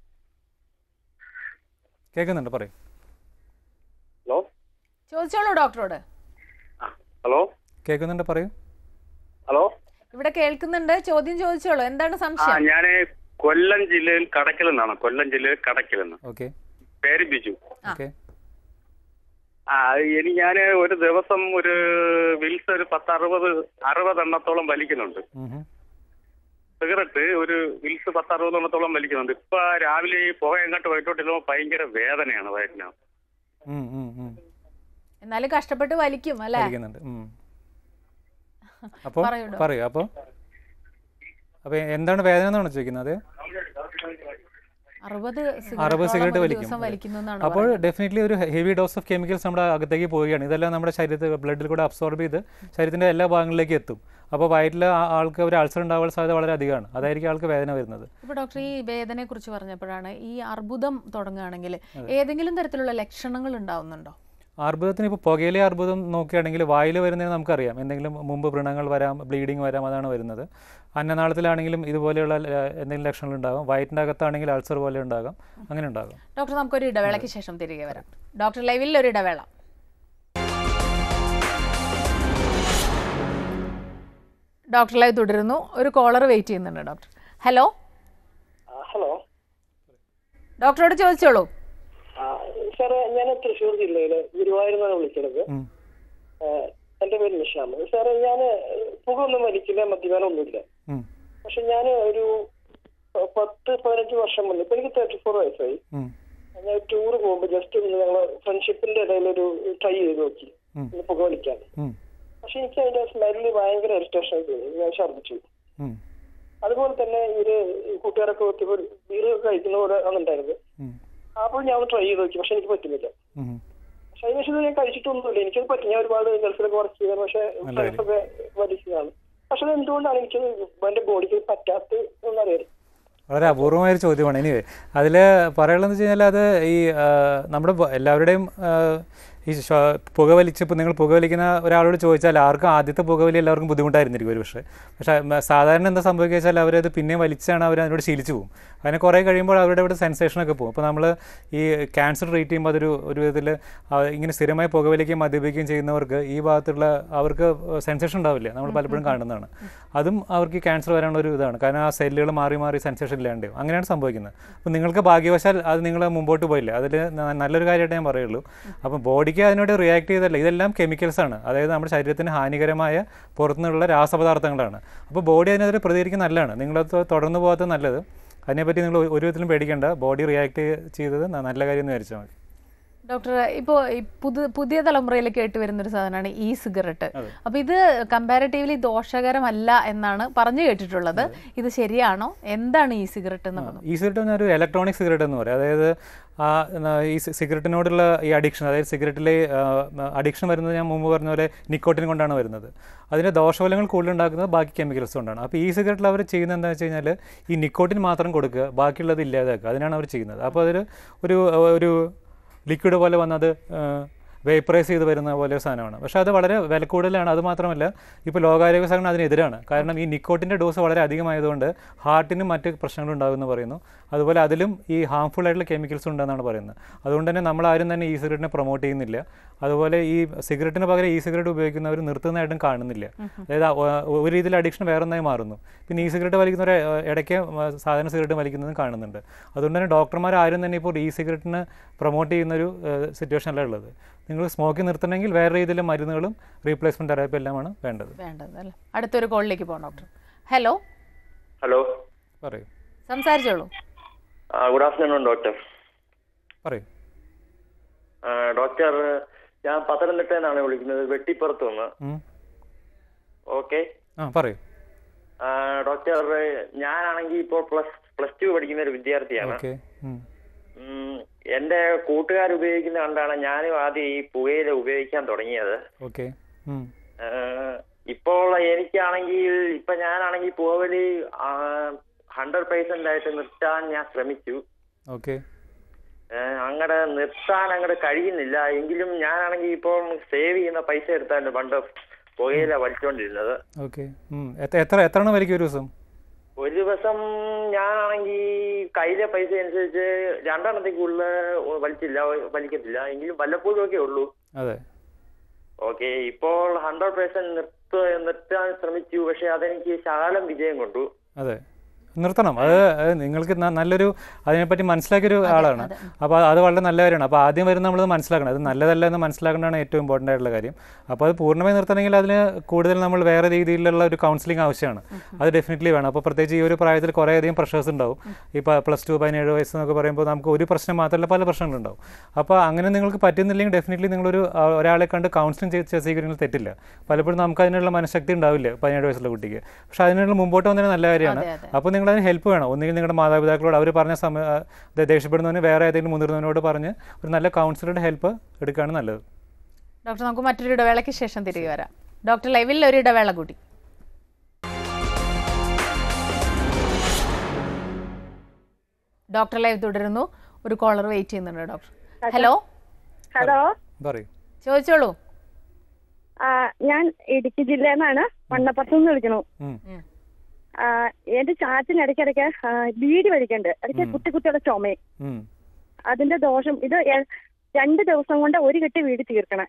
S2: കേൾക്കുന്നുണ്ട്, പറയും.
S5: ഹലോ,
S1: ചോദിച്ചോളൂ ഡോക്ടറോട്.
S5: ഹലോ,
S2: കേൾക്കുന്നുണ്ട്, പറയൂ.
S5: ഹലോ,
S1: ഇവിടെ കേൾക്കുന്നുണ്ട്, ചോദ്യം ചോദിച്ചോളൂ. എന്താണ്
S5: ആ
S1: സംശയം?
S5: ഞാൻ കൊല്ലം ജില്ലയിൽ കടക്കൽ എന്നാണ്. കൊല്ലം ജില്ലയിൽ കടക്കൽ എന്ന്.
S2: ഓക്കെ,
S5: പേര് ബിജു.
S2: ഓക്കെ.
S5: ആ ഇനി ഞാൻ ഒരു ദിവസം ഒരു വിൽസ് ഒരു പത്ത് അറുപത് അറുപത് എണ്ണത്തോളം വലിക്കുന്നുണ്ട്. സിഗരറ്റ് ഒരു വിൽസ് പത്ത് അറുപത് എണ്ണത്തോളം വലിക്കുന്നുണ്ട്. ഇപ്പൊ രാവിലെ ഈ പുക എങ്ങോട്ട് വയറ്റോട്ടില്ലോ ഭയങ്കര വേദനയാണ് വയറ്റിന്.
S1: എന്നാലും കഷ്ടപ്പെട്ട് വലിക്കും അല്ലേ?
S2: അപ്പോൾ പറയൂ. അപ്പോൾ അപ്പോൾ എന്താണ് വേദന എന്നാണ് ചോദിക്കുന്നത്?
S1: അറുപത്
S2: സിഗരറ്റ് വലിക്കും. അപ്പോൾ ഡെഫിനറ്റ്ലി ഒരു ഹെവി ഡോസ് ഓഫ് കെമിക്കൽസ് നമ്മുടെ അകത്തേക്ക് പോവുകയാണ്. ഇതെല്ലാം നമ്മുടെ ശരീരത്തിൽ ബ്ലഡിൽ കൂടെ അബ്സോർബ് ചെയ്ത് ശരീരത്തിൻ്റെ എല്ലാ ഭാഗങ്ങളിലേക്ക് എത്തും. അപ്പോൾ വയറ്റിൽ ആൾക്ക് ഒരു അൾസർ ഉണ്ടാവാൻ സാധ്യത വളരെ അധികമാണ്. അതായിരിക്കും ആൾക്ക് വേദന വരുന്നത്.
S1: ഇപ്പോൾ ഡോക്ടർ, ഈ വേദനയെ കുറിച്ച് പറഞ്ഞപ്പോഴാണ്, ഈ അർബുദം തുടങ്ങുകയാണെങ്കിൽ ഏതെങ്കിലും തരത്തിലുള്ള ലക്ഷണങ്ങൾ ഉണ്ടാവുന്നുണ്ടോ?
S2: അർബുദത്തിന് ഇപ്പോൾ പുകയിലെ അർബുദം നോക്കുകയാണെങ്കിൽ വായിൽ വരുന്നതിന് നമുക്കറിയാം. എന്തെങ്കിലും മുമ്പ് വ്രണങ്ങൾ വരാം, ബ്ലീഡിങ് വരാം, അതാണ് വരുന്നത്. അന്നനാളത്തിലാണെങ്കിലും ഇതുപോലെയുള്ള എന്തെങ്കിലും ലക്ഷണങ്ങൾ ഉണ്ടാകും. വയറ്റിൻ്റെ അകത്താണെങ്കിൽ അൾസർ പോലെ ഉണ്ടാകാം, അങ്ങനെ ഉണ്ടാകും.
S1: ഡോക്ടർ, നമുക്കൊരു ഇടവേളയ്ക്ക് ശേഷം തിരികെ വരാം. ഡോക്ടർ ലൈവിൽ ഒരു ഇടവേള. ഡോക്ടർ ലൈവ് തുടരുന്നു. ഒരു കോളർ വെയിറ്റ് ചെയ്യുന്നുണ്ട് ഡോക്ടർ. ഹലോ
S6: ഹലോ,
S1: ഡോക്ടറോട് ചോദിച്ചോളൂ.
S6: സാറേ, ഞാൻ തൃശ്ശൂർ ജില്ലയില് ഗുരുവായൂരിന്നാണ് വിളിക്കുന്നത്. എന്റെ പേര് നിഷാം. സാറേ, ഞാൻ പുക ഒന്നും വലിക്കില്ല, മദ്യപാനം ഒന്നുമില്ല. പക്ഷെ ഞാൻ ഒരു പത്ത് പതിനഞ്ച് വർഷം മുന്നേ, ഇപ്പൊ എനിക്ക് തേർട്ടി ഫോർ വയസ്സായി, ഞാൻ ടൂറ് പോകുമ്പോ ജസ്റ്റ് ഒന്ന് ഞങ്ങളെ ഫ്രണ്ട്ഷിപ്പിന്റെ ഇടയിൽ ഒരു ട്രൈ ചെയ്ത് നോക്കി പുക വലിക്കാൻ. പക്ഷെ എനിക്ക് അതിന്റെ സ്മെല്ല് ഭയങ്കര ഇറിറ്റേഷൻ തോന്നി. ഞാൻ ഛർദ്ദിച്ചു. അതുപോലെ തന്നെ ഇവര് കൂട്ടുകാരൊക്കെ ഒത്തിരി ബീറ് കഴിക്കുന്ന പോലെ ആണുണ്ടായിരുന്നത്. അപ്പോൾ ഞാൻ ട്രൈ ചെയ്ത് നോക്കി, പക്ഷെ എനിക്ക് പറ്റുന്നില്ല. പക്ഷെ അതിനുശേഷം ഞാൻ കഴിച്ചിട്ടൊന്നുമില്ല, എനിക്കത് പറ്റും. ഞാൻ ഒരുപാട് ഗൾഫിലൊക്കെ വർക്ക് ചെയ്തത്, പക്ഷെ ഫ്രണ്ട്സൊക്കെ വലിച്ചതാണ്. പക്ഷെ അത് എന്തുകൊണ്ടാണ് എനിക്ക് എന്റെ ബോഡിക്ക് പറ്റാത്തത് എന്നറിയാം.
S2: വളരെ അപൂർവമായൊരു ചോദ്യമാണ്. ഇനി അതിൽ പറയുള്ളതെന്ന് വെച്ച് കഴിഞ്ഞാൽ, അത് ഈ നമ്മുടെ എല്ലാവരുടെയും ഈ പുകവലിച്ച് ഇപ്പോൾ നിങ്ങൾ പുകവലിക്കുന്ന ഒരാളോട് ചോദിച്ചാൽ ആർക്കും ആദ്യത്തെ പുകവലി എല്ലാവർക്കും ബുദ്ധിമുട്ടായിരുന്നിരിക്കും ഒരു പക്ഷേ. പക്ഷേ സാധാരണ എന്താ സംഭവിക്കുക വെച്ചാൽ അവരത് പിന്നെ വലിച്ചാണ് അവർ അതിനോട് ശീലിച്ചു പോകും. അതിനെ കുറേ കഴിയുമ്പോൾ അവരുടെ ഇവിടെ സെൻസേഷനൊക്കെ പോകും. അപ്പോൾ നമ്മൾ ഈ ക്യാൻസർ ട്രീറ്റ് ചെയ്യുമ്പോൾ അതൊരു ഒരു വിധത്തിൽ ഇങ്ങനെ സ്ഥിരമായി പുകവലിക്കുകയും മദ്യപിക്കുകയും ചെയ്യുന്നവർക്ക് ഈ ഭാഗത്തുള്ള അവർക്ക് സെൻസേഷൻ ഉണ്ടാവില്ല. നമ്മൾ പലപ്പോഴും കാണുന്നതാണ്. അതും അവർക്ക് ക്യാൻസർ വരാനുള്ള ഒരു ഇതാണ്. കാരണം ആ സെല്ലുകൾ മാറി മാറി സെൻസേഷൻ ഇല്ലാണ്ടാവും. അങ്ങനെയാണ് സംഭവിക്കുന്നത്. അപ്പോൾ നിങ്ങൾക്ക് ഭാഗ്യവശാൽ അത് നിങ്ങൾ മുമ്പോട്ട് പോയില്ല. അതിൽ നല്ലൊരു കാര്യമായിട്ട് ഞാൻ പറയുള്ളൂ. അപ്പോൾ ബോഡിക്ക് അതിനോട് റിയാക്ട് ചെയ്തല്ല. ഇതെല്ലാം കെമിക്കൽസാണ്, അതായത് നമ്മുടെ ശരീരത്തിന് ഹാനികരമായ പുറത്തുനിന്നുള്ള രാസപദാർത്ഥങ്ങളാണ്. അപ്പോൾ ബോഡി അതിനെതിരെ പ്രതികരിക്കുന്നത് നല്ലതാണ്. നിങ്ങളത് തുടർന്ന് പോകാത്തത് നല്ലത്. അതിനെപ്പറ്റി നിങ്ങൾ ഒരു വിധത്തിലും പേടിക്കേണ്ട. ബോഡി റിയാക്ട് ചെയ്തത് നല്ല കാര്യം എന്ന് വിചാരിച്ചാൽ മതി.
S1: ഡോക്ടർ, ഇപ്പോൾ പുതു പുതിയ തലമുറയിൽ കേട്ട് വരുന്നൊരു സാധനമാണ് ഇ സിഗരറ്റ്. അപ്പോൾ ഇത് കമ്പാരിറ്റീവ്ലി ദോഷകരമല്ല എന്നാണ് പറഞ്ഞു കേട്ടിട്ടുള്ളത്. ഇത് ശരിയാണോ? എന്താണ് ഇ സിഗരറ്റ് എന്ന് പറയുന്നത്?
S2: ഇ സിഗരറ്റ് എന്ന് ഒരു ഇലക്ട്രോണിക് സിഗരറ്റ് എന്ന് പറയും. അതായത് ഈ സിഗരറ്റിനോടുള്ള ഈ അഡിക്ഷൻ, അതായത് സിഗരറ്റിലെ അഡിക്ഷൻ വരുന്നത് ഞാൻ മുമ്പ് പറഞ്ഞ പോലെ നിക്കോട്ടിൻ കൊണ്ടാണ് വരുന്നത്. അതിൻ്റെ ദോഷഫലങ്ങൾ കൂടുതലുണ്ടാക്കുന്നത് ബാക്കി കെമിക്കൽസ് കൊണ്ടാണ്. അപ്പോൾ ഈ സിഗരറ്റിൽ അവർ ചെയ്യുന്നത് എന്താണെന്ന് വെച്ച് കഴിഞ്ഞാൽ ഈ നിക്കോട്ടിൻ മാത്രം കൊടുക്കുക, ബാക്കിയുള്ളത് ഇല്ലാതാക്കുക. അതിനാണ് അവർ ചെയ്യുന്നത്. അപ്പോൾ അതൊരു ഒരു ഒരു ലിക്വിഡ് പോലെ വന്നത് വേപ്പറൈസ് ചെയ്ത് വരുന്ന പോലെ സാധനമാണ്. പക്ഷേ അത് വളരെ വില കൂടുതലാണ്. അതുമാത്രമല്ല, ഇപ്പോൾ ലോകാരോഗ്യ സംഘടന അതിനെതിരാണ്. കാരണം ഈ നിക്കോട്ടിൻ്റെ ഡോസ് വളരെ അധികമായതുകൊണ്ട് ഹാർട്ടിനും മറ്റ് പ്രശ്നങ്ങൾ ഉണ്ടാകുമെന്ന് പറയുന്നു. അതുപോലെ അതിലും ഈ ഹാംഫുൾ ആയിട്ടുള്ള കെമിക്കൽസ് ഉണ്ടെന്നാണ് പറയുന്നത്. അതുകൊണ്ട് തന്നെ നമ്മളാരും തന്നെ ഈ സിഗരറ്റിനെ പ്രൊമോട്ട് ചെയ്യുന്നില്ല. അതുപോലെ ഈ സിഗരറ്റിന് പകരം ഈ സിഗരറ്റ് ഉപയോഗിക്കുന്നവർ നിർത്തുന്നതായിട്ടും കാണുന്നില്ല. അതായത് ഒരു രീതിയിൽ അഡിക്ഷൻ വേറൊന്നായി മാറുന്നു. പിന്നെ ഈ സിഗരറ്റ് വലിക്കുന്നവരെ ഇടയ്ക്ക് സാധാരണ സിഗരറ്റ് വലിക്കുന്നതും കാണുന്നുണ്ട്. അതുകൊണ്ട് തന്നെ ഡോക്ടർമാർ ആരും തന്നെ ഇപ്പോൾ ഈ സിഗരറ്റിന് പ്രൊമോട്ട് ചെയ്യുന്നൊരു സിറ്റുവേഷൻ അല്ല ഉള്ളത്. നിങ്ങൾ സ്മോക്കിംഗ് നിർത്തണമെങ്കിൽ വേറെ രീതിയിലെ മരുന്നുകളും റീപ്ലേസ്മെൻറ്റ് തെറാപ്പി എല്ലാമാണ് വേണ്ടത്
S1: വേണ്ടത് അല്ലേ. അടുത്തൊരു കോളിലേക്ക് പോകാം ഡോക്ടർ. ഹലോ
S7: ഹലോ
S2: പറയൂ.
S1: സംസാരിച്ചോളൂ.
S7: Good afternoon doctor.
S2: പറയൂ
S7: ഡോക്ടർ, ഞാൻ പത്തനംതിട്ടയിൽ നിന്നാണ് വിളിക്കുന്നത്, വെട്ടിപ്പുറത്ത് നിന്ന്. ഓക്കെ
S2: ആ പറയൂ
S7: ഡോക്ടർ. ഞാനാണെങ്കിൽ ഇപ്പോൾ പ്ലസ് പ്ലസ് ടു പഠിക്കുന്ന ഒരു വിദ്യാർത്ഥിയാണ്. എന്റെ കൂട്ടുകാർ ഉപയോഗിക്കുന്ന കണ്ടാണ് ഞാനും ആദ്യം ഈ പുകയില ഉപയോഗിക്കാൻ തുടങ്ങിയത്.
S2: ഓക്കെ.
S7: ഇപ്പോൾ എനിക്കാണെങ്കിൽ ഇപ്പൊ ഞാനാണെങ്കിൽ പുകവലി ഹൺഡ്രഡ് പെർസെന്റ് ആയിട്ട് നിർത്താൻ ഞാൻ ശ്രമിച്ചു.
S2: ഓക്കെ.
S7: അങ്ങടെ നിർത്താൻ അങ്ങടെ കഴിയുന്നില്ല. എങ്കിലും ഞാനാണെങ്കിൽ ഇപ്പോൾ സേവ് ചെയ്യുന്ന പൈസ എടുത്താണ് പണ്ട് പുകയില വലിച്ചോണ്ടിരുന്നത്.
S2: ഓക്കെ. എത്ര എത്ര എണ്ണം വലിക്കും ഒരു ദിവസം?
S7: ഒരു ദിവസം ഞാനാണെങ്കിൽ കയ്യിലെ പൈസ അനുസരിച്ച് രണ്ടെണ്ണത്തേക്ക് ഉള്ള വലിച്ചില്ല വലിക്കത്തില്ല, എങ്കിലും വല്ലപ്പോഴും ഒക്കെ ഉള്ളൂ.
S2: അതെ.
S7: ഓക്കെ. ഇപ്പോൾ ഹൺഡ്രഡ് പെർസെന്റ് നിർത്ത നിർത്താൻ ശ്രമിച്ചു, പക്ഷെ അതെനിക്ക് ശകലം വിജയം കൊണ്ടു.
S2: അതെ, നിർത്തണം. അത് നിങ്ങൾക്ക് നല്ലൊരു അതിനെപ്പറ്റി മനസ്സിലാക്കിയൊരു ആളാണ്. അപ്പോൾ അത് വളരെ നല്ല കാര്യമാണ്. അപ്പോൾ ആദ്യം വരുന്ന നമ്മളത് മനസ്സിലാക്കണം, അത് നല്ലതല്ല എന്ന് മനസ്സിലാക്കേണ്ടതാണ് ഏറ്റവും ഇമ്പോർട്ടൻ്റ് ആയിട്ടുള്ള കാര്യം. അപ്പോൾ അത് പൂർണ്ണമായി നിർത്തണമെങ്കിൽ അതിന് കൂടുതൽ നമ്മൾ വേറെ രീതിയിലുള്ള ഒരു കൗൺസിലിംഗ് ആവശ്യമാണ്. അത് ഡെഫിനറ്റ്ലി വേണം. അപ്പോൾ പ്രത്യേകിച്ച് ഈ ഒരു പ്രായത്തിൽ കുറേയധികം പ്രഷേഴ്സ് ഉണ്ടാവും. ഇപ്പോൾ പ്ലസ് ടു പതിനേഴ് വയസ്സ് എന്നൊക്കെ പറയുമ്പോൾ നമുക്ക് ഒരു പ്രശ്നം മാത്രമല്ല പല പ്രശ്നങ്ങളുണ്ടാവും. അപ്പോൾ അങ്ങനെ നിങ്ങൾക്ക് പറ്റുന്നില്ലെങ്കിൽ ഡെഫിനറ്റ്ലി നിങ്ങളൊരു ഒരാളെ കണ്ട് കൗൺസിലിംഗ് ചെയ്ത് സ്വീകരിക്കുന്നത് തെറ്റില്ല. പലപ്പോഴും നമുക്ക് അതിനുള്ള മനഃശക്തി ഉണ്ടാവില്ല പതിനേഴ് വയസ്സുള്ള കുട്ടിക്ക്. പക്ഷേ അതിനുള്ള മുമ്പോട്ട് വന്നതിന് നല്ല കാര്യമാണ്. അപ്പോൾ നിങ്ങൾ അതിന് ഹെൽപ്പ് വേണം. ഒന്നുകിൽ നിങ്ങളുടെ മാതാപിതാക്കളോട് അവർ പറഞ്ഞ സമയ ദേഷ്യപ്പെടുന്നവന് വേറെ ഏതെങ്കിലും മുതിർന്നവനോട് പറഞ്ഞ് ഒരു നല്ല കൗൺസിലറുടെ ഹെൽപ്പ് എടുക്കുകയാണ് നല്ലത്.
S1: ഡോക്ടർ, നമുക്ക് മറ്റൊരു ഇടവേളയ്ക്ക് ശേഷം തിരികെ വരാം. ഡോക്ടർ ലൈവിൽ ഒരു ഇടവേള കൂടി. ഡോക്ടർ ലൈവ് തുടരുന്നു. ഒരു കോളർ വെയിറ്റ് ചെയ്യുന്നുണ്ട് ഡോക്ടർ. ഹലോ
S8: ഹലോ
S2: പറയൂ,
S1: ചോദിച്ചോളൂ.
S8: ഞാൻ ഇടുക്കി ജില്ലയിൽ നിന്നാണ്, മണ്ണപ്പുറത്തുനിന്ന് വിളിക്കണു. എന്റെ ചാച്ചന് ഇടയ്ക്കിടയ്ക്ക് ബീഡി വലിക്കണ്ട്, ഇടയ്ക്ക് കുത്തി കുത്തിയുള്ള ചുമയും. അതിന്റെ ദോഷം ഇത് രണ്ട് ദിവസം കൊണ്ട് ഒരു കെട്ടി വീട് തീർക്കണേ.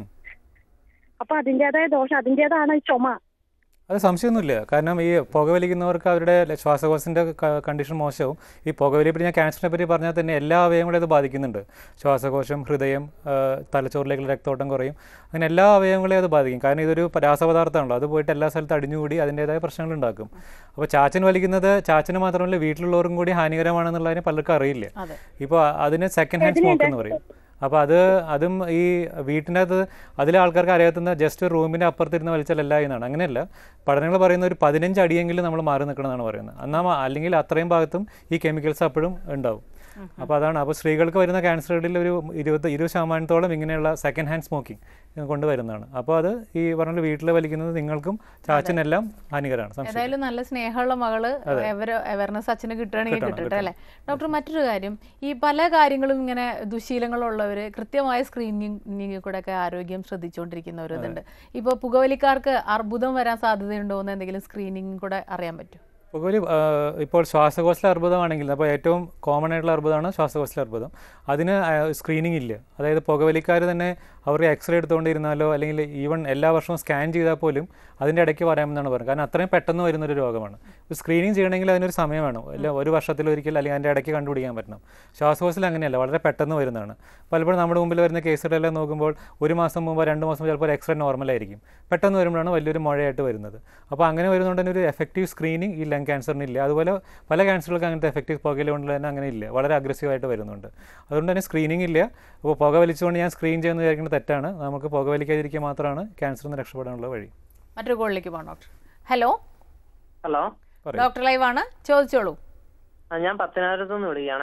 S8: അപ്പൊ അതിൻ്റെതായ ദോഷം അതിൻ്റെതാണ് ഈ ചുമ.
S2: അത് സംശയമൊന്നുമില്ല. കാരണം ഈ പുകവലിക്കുന്നവർക്ക് അവരുടെ ശ്വാസകോശത്തിൻ്റെ കണ്ടീഷൻ മോശവും. ഈ പുകവലിയെപ്പറ്റി ഞാൻ ക്യാൻസറിനെ പറ്റി പറഞ്ഞാൽ തന്നെ എല്ലാ അവയവങ്ങളെയും അത് ബാധിക്കുന്നുണ്ട്. ശ്വാസകോശം, ഹൃദയം, തലച്ചോറിലേക്കുള്ള രക്തോട്ടം കുറയും, അങ്ങനെ എല്ലാ അവയവങ്ങളെയും അത് ബാധിക്കും. കാരണം ഇതൊരു രാസപദാർത്ഥമാണല്ലോ, അത് പോയിട്ട് എല്ലാ സ്ഥലത്തും അടിഞ്ഞുകൂടി അതിൻ്റേതായ പ്രശ്നങ്ങൾ ഉണ്ടാക്കും. അപ്പോൾ ചാച്ചൻ വലിക്കുന്നത് ചാച്ചന് മാത്രമല്ല വീട്ടിലുള്ളവർക്കും കൂടി ഹാനികരമാണെന്നുള്ളതിന് പലർക്കും അറിയില്ല. ഇപ്പോൾ അതിന് സെക്കൻഡ് ഹാൻഡ് സ്മോക്ക് എന്ന് പറയും. അപ്പോൾ അത് അതും ഈ വീട്ടിൻ്റെ അകത്ത് അതിലെ ആൾക്കാർക്ക് അറിയാത്തുന്ന ജസ്റ്റ് റൂമിൻ്റെ അപ്പുറത്തിരുന്ന് വലിച്ചാലല്ല എന്നാണ്. അങ്ങനെയല്ല, പഠനങ്ങൾ പറയുന്ന ഒരു പതിനഞ്ച് അടിയെങ്കിലും നമ്മൾ മാറി നിൽക്കണമെന്നാണ് പറയുന്നത്. എന്നാൽ അല്ലെങ്കിൽ അത്രയും ഭാഗത്തും ഈ കെമിക്കൽസ് അപ്പോഴും ഉണ്ടാവും. അപ്പോൾ അതാണ്. അപ്പോൾ സ്ത്രീകൾക്ക് വരുന്ന ക്യാൻസറുകളിൽ ഒരു ഇരുപത് ഇരുപത് ശതമാനത്തോളം ഇങ്ങനെയുള്ള സെക്കൻഡ് ഹാൻഡ് സ്മോക്കിംഗ് കൊണ്ടുവരുന്നതാണ്. അപ്പോൾ അത് ഈ പറഞ്ഞ വീട്ടിൽ വലിക്കുന്നത് നിങ്ങൾക്കും ചാച്ചനെല്ലാം ഹാനികരമാണ്.
S1: ഏതായാലും നല്ല സ്നേഹമുള്ള മകള് അവയർനെസ് അച്ഛന് കിട്ടുകയാണെങ്കിൽ കിട്ടട്ടെ അല്ലേ ഡോക്ടർ. മറ്റൊരു കാര്യം, ഈ പല കാര്യങ്ങളും ഇങ്ങനെ ദുശീലങ്ങളുള്ളവർ കൃത്യമായ സ്ക്രീനിങ്ങിൽ കൂടെ ഒക്കെ ആരോഗ്യം ശ്രദ്ധിച്ചുകൊണ്ടിരിക്കുന്നവരുണ്ട്. ഇപ്പോൾ പുകവലിക്കാർക്ക് അർബുദം വരാൻ സാധ്യതയുണ്ടോ എന്ന് എന്തെങ്കിലും സ്ക്രീനിങ് കൂടെ അറിയാൻ പറ്റും?
S2: പുകവലി ഇപ്പോൾ ശ്വാസകോശ അർബുദമാണെങ്കിൽ, അപ്പോൾ ഏറ്റവും കോമൺ ആയിട്ടുള്ള അർബുദമാണ് ശ്വാസകോശ അർബുദം. അതിന് സ്ക്രീനിങ് ഇല്ല. അതായത് പുകവലിക്കാർ തന്നെ അവർക്ക് എക്സ്റേ എടുത്തുകൊണ്ടിരുന്നാലോ അല്ലെങ്കിൽ ഈവൻ എല്ലാ വർഷവും സ്കാൻ ചെയ്താൽ പോലും അതിൻ്റെ ഇടയ്ക്ക് പറയാമെന്നാണ് പറയുന്നത്. കാരണം അത്രയും പെട്ടെന്ന് വരുന്നൊരു രോഗമാണ്. സ്ക്രീനിങ് ചെയ്യണമെങ്കിൽ അതിനൊരു സമയം വേണം. അല്ല ഒരു വർഷത്തിലൊരിക്കൽ അല്ലെങ്കിൽ അതിൻ്റെ ഇടയ്ക്ക് കണ്ടുപിടിക്കാൻ പറ്റണം. ശ്വാസകോശത്തിൽ അങ്ങനെയല്ല, വളരെ പെട്ടെന്ന് വരുന്നതാണ്. പലപ്പോഴും നമ്മുടെ മുമ്പിൽ വരുന്ന കേസുകളെല്ലാം നോക്കുമ്പോൾ ഒരു മാസം മുമ്പ് രണ്ട് മാസം ചിലപ്പോൾ എക്സ്റേ നോർമലായിരിക്കും. പെട്ടെന്ന് വരുമ്പോഴാണ് വലിയൊരു മുഴയായിട്ട് വരുന്നത്. അപ്പോൾ അങ്ങനെ വരുന്നതുകൊണ്ട് തന്നെ ഒരു എഫക്റ്റീവ് സ്ക്രീനിങ് ഈ ലങ് ക്യാൻസറിന് ഇല്ല. അതുപോലെ പല ക്യാൻസറുകൾക്ക് അങ്ങനത്തെ എഫക്റ്റീവ് പുകയില കൊണ്ട് തന്നെ അങ്ങനെ ഇല്ല, വളരെ അഗ്രസീവായിട്ട് വരുന്നുണ്ട്. അതുകൊണ്ട് തന്നെ സ്ക്രീനിങ് ഇല്ല. അപ്പോൾ പുക വലിച്ചുകൊണ്ട് ഞാൻ സ്ക്രീൻ ചെയ്യുന്നത് വിചാരിക്കുന്നത് തെറ്റാണ്. നമുക്ക് പുക വലിക്കാതിരിക്കുക മാത്രമാണ് ക്യാൻസറിൽ നിന്ന് രക്ഷപ്പെടാനുള്ള വഴി.
S1: മറ്റൊരു കോളിലേക്ക് പോകാം doctor. Hello
S6: hello
S1: doctor live ആണ്, ചോദിച്ചോളൂ.
S6: ഞാൻ പത്തനാപുരത്ത് നിന്ന് വിളിക്കുകയാണേ.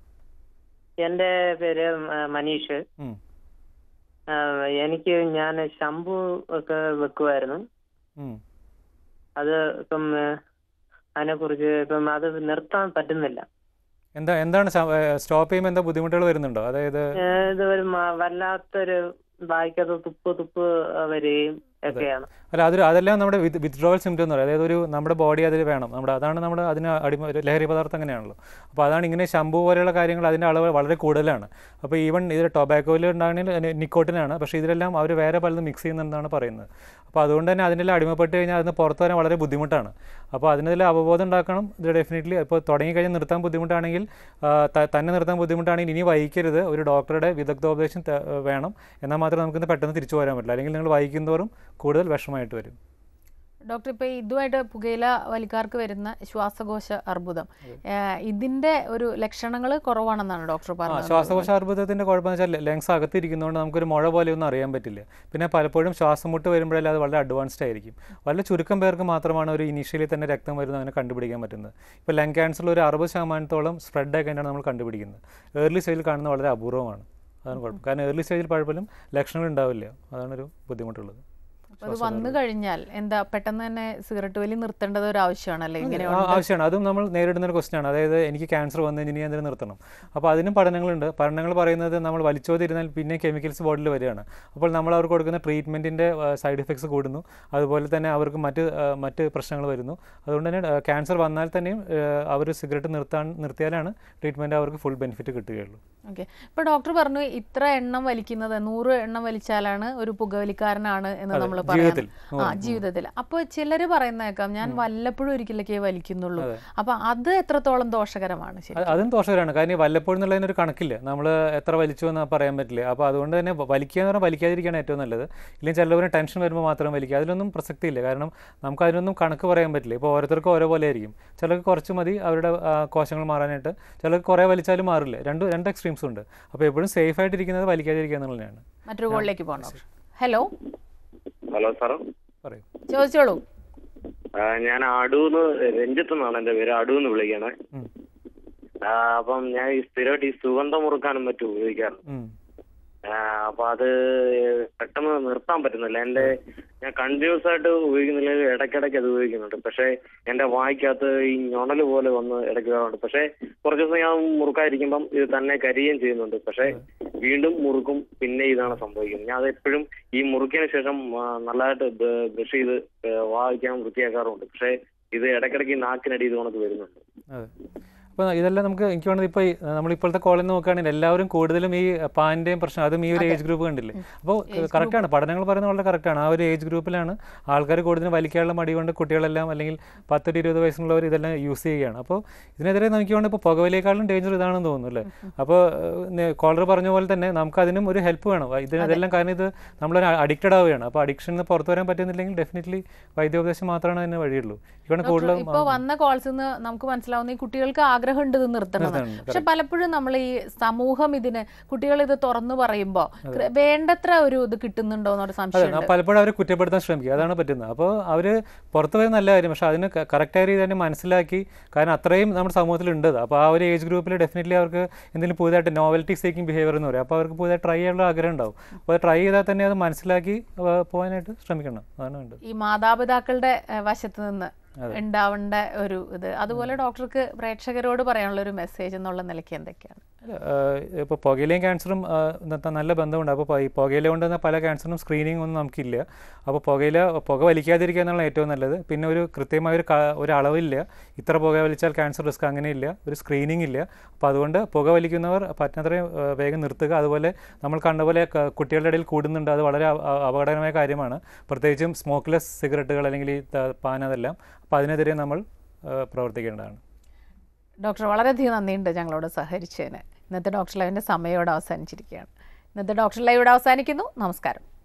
S6: എന്റെ പേര് മനീഷ്. എനിക്ക് ഞാൻ ശംഭു ഒക്കെ വെക്കുമായിരുന്നു. അത് ഇപ്പം അതിനെ കുറിച്ച് ഇപ്പം അത് നിർത്താൻ പറ്റുന്നില്ല.
S2: എന്താ എന്താണ് സ്റ്റോപ്പ് ചെയ്യുമ്പോൾ എന്താ ബുദ്ധിമുട്ടുകൾ വരുന്നുണ്ടോ? അതായത്
S6: ഇത് ഒരു വല്ലാത്തൊരു വായിക്കാത്ത തുപ്പ് തുപ്പ് വരികയും ഒക്കെയാണ്.
S2: അല്ല അതൊരു അതെല്ലാം നമ്മുടെ വിത്ത് വിത്ഡ്രോവൽ സിംറ്റം എന്ന് പറയും. അതായത് ഒരു നമ്മുടെ ബോഡി അതിൽ വേണം, നമ്മുടെ അതാണ് നമ്മുടെ അതിന് അടിമ ലഹരി പദാർത്ഥം അങ്ങനെയാണല്ലോ. അപ്പോൾ അതാണ് ഇങ്ങനെ ശംഭു പോലെയുള്ള കാര്യങ്ങൾ അതിൻ്റെ അളവ് വളരെ കൂടുതലാണ്. അപ്പോൾ ഈവൻ ഇതിൽ ടൊബാക്കോയിൽ ഉണ്ടാകണമെങ്കിൽ നിക്കോട്ടിനാണ്, പക്ഷേ ഇതിലെല്ലാം അവർ വേറെ പലതും മിക്സ് ചെയ്യുന്നതെന്നാണ് പറയുന്നത്. അപ്പോൾ അതുകൊണ്ട് തന്നെ അതിനെല്ലാം അടിമപ്പെട്ട് കഴിഞ്ഞാൽ അതിന് പുറത്ത് വരാൻ വളരെ ബുദ്ധിമുട്ടാണ്. അപ്പോൾ അതിനെല്ലാം അവബോധം ഉണ്ടാക്കണം. ഇത് ഡെഫിനറ്റ്ലി ഇപ്പോൾ തുടങ്ങിക്കഴിഞ്ഞാൽ നിർത്താൻ ബുദ്ധിമുട്ടാണെങ്കിൽ, തന്നെ നിർത്താൻ ബുദ്ധിമുട്ടാണെങ്കിൽ ഇനി വൈകരുത്, ഒരു ഡോക്ടറുടെ വിദഗ്ധോപദേശം വേണം. എന്നാൽ മാത്രമേ നമുക്കിന്ന് പെട്ടെന്ന് തിരിച്ചു പോരാൻ പറ്റില്ല. അല്ലെങ്കിൽ നിങ്ങൾ വൈകുന്നതോറും കൂടുതൽ വിഷമമായിട്ട് വരും.
S1: ഡോക്ടർ, ഇപ്പോൾ ഇതുമായിട്ട് പുകയില വലിക്കാർക്ക് വരുന്ന ശ്വാസകോശ അർബുദം, ഇതിൻ്റെ ഒരു ലക്ഷണങ്ങൾ കുറവാണെന്നാണ് ഡോക്ടർ പറഞ്ഞത്.
S2: ശ്വാസകോശ അർബുദത്തിൻ്റെ കുഴപ്പമെന്ന് വെച്ചാൽ ലങ്സ് അകത്തിരിക്കുന്നതുകൊണ്ട് നമുക്കൊരു മുഴ പോലെയൊന്നും അറിയാൻ പറ്റില്ല. പിന്നെ പലപ്പോഴും ശ്വാസം മുട്ട് വരുമ്പോഴല്ലേ അത് വളരെ അഡ്വാൻസ്ഡ് ആയിരിക്കും. വളരെ ചുരുക്കം പേർക്ക് മാത്രമാണ് ഒരു ഇനീഷ്യലി തന്നെ രക്തം വരുന്നത് അങ്ങനെ കണ്ടുപിടിക്കാൻ പറ്റുന്നത്. ഇപ്പോൾ ലങ് ക്യാൻസറിൽ ഒരു അറുപത് ശതമാനത്തോളം സ്പ്രെഡ് ആയിട്ടാണ് നമ്മൾ കണ്ടുപിടിക്കുന്നത്. ഏർലി സ്റ്റേജിൽ കാണുന്നത് വളരെ അപൂർവമാണ്. അതാണ് കുഴപ്പം. കാരണം ഏർലി സ്റ്റേജിൽ പലപ്പോഴും ലക്ഷണങ്ങൾ ഉണ്ടാവില്ല. അതാണൊരു ബുദ്ധിമുട്ടുള്ളത്.
S1: അത് വന്നു കഴിഞ്ഞാൽ എന്താ പെട്ടെന്ന് തന്നെ സിഗരറ്റ് വലി നിർത്തേണ്ടത് ഒരു ആവശ്യമാണല്ലേ? ഇങ്ങനെ
S2: ആവശ്യമാണ്. അതും നമ്മൾ നേരിടുന്ന ഒരു ക്വസ്റ്റ്യൻ ആണ്. അതായത് എനിക്ക് ക്യാൻസർ വന്നു കഴിഞ്ഞാൽ എന്തിനും നിർത്തണം. അപ്പോൾ അതിനും പഠനങ്ങളുണ്ട്. പഠനങ്ങൾ പറയുന്നത് നമ്മൾ വലിച്ചോതിരുന്നാൽ പിന്നെ കെമിക്കൽസ് ബോഡിയിൽ വരികയാണ്. അപ്പോൾ നമ്മൾ അവർക്ക് കൊടുക്കുന്ന ട്രീറ്റ്മെൻറ്റിൻ്റെ സൈഡ് എഫക്ട്സ് കൂടുന്നു. അതുപോലെ തന്നെ അവർക്ക് മറ്റ് മറ്റ് പ്രശ്നങ്ങൾ വരുന്നു. അതുകൊണ്ട് തന്നെ ക്യാൻസർ വന്നാൽ തന്നെയും അവർ സിഗരറ്റ് നിർത്താൻ നിർത്തിയാലാണ് ട്രീറ്റ്മെൻറ്റ് അവർക്ക് ഫുൾ ബെനിഫിറ്റ് കിട്ടുകയുള്ളൂ.
S1: ഓക്കെ. ഇപ്പോൾ ഡോക്ടർ പറഞ്ഞു ഇത്ര എണ്ണം വലിക്കുന്നത്, നൂറ് എണ്ണം വലിച്ചാലാണ് ഒരു പുകവലിക്കാരനാണ് എന്ന് നമ്മൾ
S2: ജീവിതത്തിൽ.
S1: ആ ജീവിതത്തിൽ. അപ്പോൾ ചിലർ പറയുന്നേക്കാം ഞാൻ വല്ലപ്പോഴും ഒരിക്കലൊക്കെ വലിക്കുന്നുള്ളൂ. അപ്പൊ അത് എത്രത്തോളം ദോഷകരമാണ്?
S2: അതും ദോഷകരമാണ്. കാരണം വല്ലപ്പോഴും എന്നുള്ളതിനൊരു കണക്കില്ല. നമ്മൾ എത്ര വലിച്ചു എന്ന് പറയാൻ പറ്റില്ല. അപ്പോൾ അതുകൊണ്ട് തന്നെ വലിക്കുക എന്ന് പറഞ്ഞാൽ വലിക്കാതിരിക്കുകയാണ് ഏറ്റവും നല്ലത്. ഇല്ലെങ്കിൽ ചിലവരും ടെൻഷൻ വരുമ്പോൾ മാത്രം വലിക്കുക. അതിലൊന്നും പ്രസക്തിയില്ല. കാരണം നമുക്ക് അതിനൊന്നും കണക്ക് പറയാൻ പറ്റില്ല. ഇപ്പോൾ ഓരോരുത്തർക്കും ഓരോ പോലെ ആയിരിക്കും. ചിലർക്ക് കുറച്ച് മതി അവരുടെ കോശങ്ങൾ മാറാനായിട്ട്, ചിലർക്ക് കുറേ വലിച്ചാലും മാറില്ല. രണ്ട് രണ്ട് എക്സ്ട്രീംസ് ഉണ്ട്. അപ്പോൾ എപ്പോഴും സേഫ് ആയിട്ടിരിക്കുന്നത് വലിക്കാതിരിക്കുക എന്നുള്ളതാണ്.
S1: മറ്റൊരു കോളിലേക്ക് പോകണം. ഹലോ
S5: ഹലോ സാർ,
S2: പറയൂ.
S1: ചോദിച്ചോളൂ.
S5: ഞാൻ അടൂന്ന് രഞ്ജിത്ത് എന്നാണ് എന്റെ പേര്. അടൂന്ന് വിളിക്കണേ. അപ്പം ഞാൻ ഈ സ്ഥിരമായിട്ട് ഈ സുഗന്ധം മുറുക്കാനും മറ്റും ഉപയോഗിക്കാറുണ്ട്. അപ്പൊ അത് പെട്ടെന്ന് നിർത്താൻ പറ്റുന്നില്ല. എന്റെ ഞാൻ കണ്ടിന്യൂസ് ആയിട്ട് ഉപയോഗിക്കുന്നില്ല, ഇടയ്ക്കിടയ്ക്ക് അത് ഉപയോഗിക്കുന്നുണ്ട്. പക്ഷെ എന്റെ വായിക്കകത്ത് ഈ ഞൊണല് പോലെ വന്ന് ഇടയ്ക്ക് വരാറുണ്ട്. പക്ഷെ കുറച്ച് ദിവസം ഞാൻ മുറുക്കാതിരിക്കുമ്പം ഇത് തന്നെ കരിയുകയും ചെയ്യുന്നുണ്ട്. പക്ഷെ വീണ്ടും മുറുക്കും, പിന്നെ ഇതാണ് സംഭവിക്കുന്നത്. ഞാൻ അത് എപ്പോഴും ഈ മുറുക്കിയതിന് ശേഷം നല്ലതായിട്ട് ബ്രഷ് ചെയ്ത് വായിക്കാൻ വൃത്തിയാക്കാറുണ്ട്. പക്ഷെ ഇത് ഇടയ്ക്കിടയ്ക്ക് നാക്കിനടി ഇത് കണക്ക് വരുന്നുണ്ട്.
S2: അപ്പോൾ ഇതെല്ലാം നമുക്ക് എനിക്ക് വേണ്ടത് ഇപ്പോൾ നമ്മളിപ്പോഴത്തെ കോളിൽ നിന്ന് നോക്കുകയാണെങ്കിൽ എല്ലാവരും കൂടുതലും ഈ പാനിൻ്റെയും പ്രശ്നം, അതും ഈ ഒരു ഏജ് ഗ്രൂപ്പ് കണ്ടില്ലേ. അപ്പോൾ കറക്റ്റാണ്, പഠനങ്ങൾ പറയുന്നത് വളരെ കറക്റ്റാണ്. ആ ഒരു ഏജ് ഗ്രൂപ്പിലാണ് ആൾക്കാർ കൂടുതലും വലിക്കാനുള്ള മടി കൊണ്ട് കുട്ടികളെല്ലാം അല്ലെങ്കിൽ പത്തൊരു ഇരുപത് വയസ്സുള്ളവർ ഇതെല്ലാം യൂസ് ചെയ്യുകയാണ്. അപ്പോൾ ഇതിനെതിരെ നമുക്ക് വേണ്ട ഇപ്പോൾ പുകവലിയേക്കാളും ഡേഞ്ചർ ഇതാണെന്ന് തോന്നുന്നു അല്ലേ. അപ്പോൾ കോളർ പറഞ്ഞ പോലെ തന്നെ നമുക്ക് അതിനും ഒരു ഹെൽപ്പ് വേണം. ഇതിനെല്ലാം കാരണം ഇത് നമ്മളൊരു അഡിക്റ്റഡ് ആവുകയാണ്. അപ്പോൾ അഡിക്ഷനിൽ നിന്ന് പുറത്തു വരാൻ പറ്റുന്നില്ലെങ്കിൽ ഡെഫിനറ്റ്ലി വൈദ്യോപദേശം മാത്രമാണ് അതിന് വഴിയുള്ളൂ. ഇവിടെ കൂടുതലും
S1: ഇപ്പോൾ വന്ന കോൾസിൽ നിന്ന് നമുക്ക് മനസ്സിലാവുന്ന ഈ കുട്ടികൾക്ക് ആഗ്രഹം ഉണ്ട് ഇത് നിർത്തണം. പക്ഷെ പലപ്പോഴും നമ്മൾ ഈ സമൂഹം ഇതിന് കുട്ടികൾ ഇത് തുറന്നു പറയുമ്പോൾ വേണ്ടത്ര ഒരു ഇത് കിട്ടുന്നുണ്ടോ എന്നൊരു സംശയം.
S2: പലപ്പോഴും അവർ കുറ്റപ്പെടുത്താൻ ശ്രമിക്കുക, അതാണ് പറ്റുന്നത്. അപ്പോൾ അവർ പുറത്തു പോയത് നല്ല കാര്യം, പക്ഷെ അതിന് കറക്റ്റായ രീതി തന്നെ മനസ്സിലാക്കി. കാരണം അത്രയും നമ്മുടെ സമൂഹത്തിലുണ്ട്. അപ്പോൾ ആ ഒരു ഏജ് ഗ്രൂപ്പിൽ ഡെഫിനറ്റ്ലി അവർക്ക് എന്തെങ്കിലും പുതിയതായിട്ട് നോവൽറ്റി സീക്കിംഗ് ബിഹേവിയർ എന്ന് പറയും. അപ്പോൾ അവർക്ക് പുതിയതായി ട്രൈ ചെയ്യാനുള്ള ആഗ്രഹം ഉണ്ടാവും. അപ്പോൾ അത് ട്രൈ ചെയ്താൽ തന്നെ അത് മനസ്സിലാക്കി പോകാനായിട്ട് ശ്രമിക്കണം. അതാണ് വേണ്ടത്.
S1: ഈ മാതാപിതാക്കളുടെ വശത്ത് നിന്ന് ഉണ്ടാവേണ്ട ഒരു ഇത്, അതുപോലെ ഡോക്ടർക്ക് പ്രേക്ഷകരോട് പറയാനുള്ള ഒരു മെസ്സേജ് എന്നുള്ള നിലയ്ക്ക് എന്തൊക്കെയാണ്?
S2: ഇപ്പോൾ പുകയിലയും ക്യാൻസറും നല്ല ബന്ധമുണ്ട്. അപ്പോൾ ഈ പുകയില കൊണ്ടുവന്ന പല ക്യാൻസറിനും സ്ക്രീനിങ് ഒന്നും നമുക്കില്ല. അപ്പോൾ പുകയില പുക വലിക്കാതിരിക്കുക എന്നുള്ള ഏറ്റവും നല്ലത്. പിന്നെ ഒരു കൃത്യമായ ഒരു ഒരു അളവില്ല, ഇത്ര പുക വലിച്ചാൽ ക്യാൻസർ റിസ്ക് അങ്ങനെയില്ല, ഒരു സ്ക്രീനിങ് ഇല്ല. അപ്പോൾ അതുകൊണ്ട് പുക വലിക്കുന്നവർ പറ്റുന്നത്രയും വേഗം നിർത്തുക. അതുപോലെ നമ്മൾ കണ്ടപോലെ കുട്ടികളുടെ ഇടയിൽ കൂടുന്നുണ്ട്, അത് വളരെ അപകടകരമായ കാര്യമാണ്. പ്രത്യേകിച്ചും സ്മോക്ക്ലെസ് സിഗരറ്റുകൾ അല്ലെങ്കിൽ ഈ പാൻ അതെല്ലാം. അപ്പോൾ അതിനെതിരെ നമ്മൾ പ്രവർത്തിക്കേണ്ടതാണ്.
S1: ഡോക്ടർ, വളരെയധികം നന്ദിയുണ്ട് ഞങ്ങളോട് സഹകരിച്ചതിന്. ഇന്നത്തെ ഡോക്ടർ ലൈവിൻ്റെ സമയം ഇവിടെ അവസാനിച്ചിരിക്കുകയാണ്. ഇന്നത്തെ ഡോക്ടർ ലൈവ് ഇവിടെ അവസാനിക്കുന്നു. നമസ്കാരം.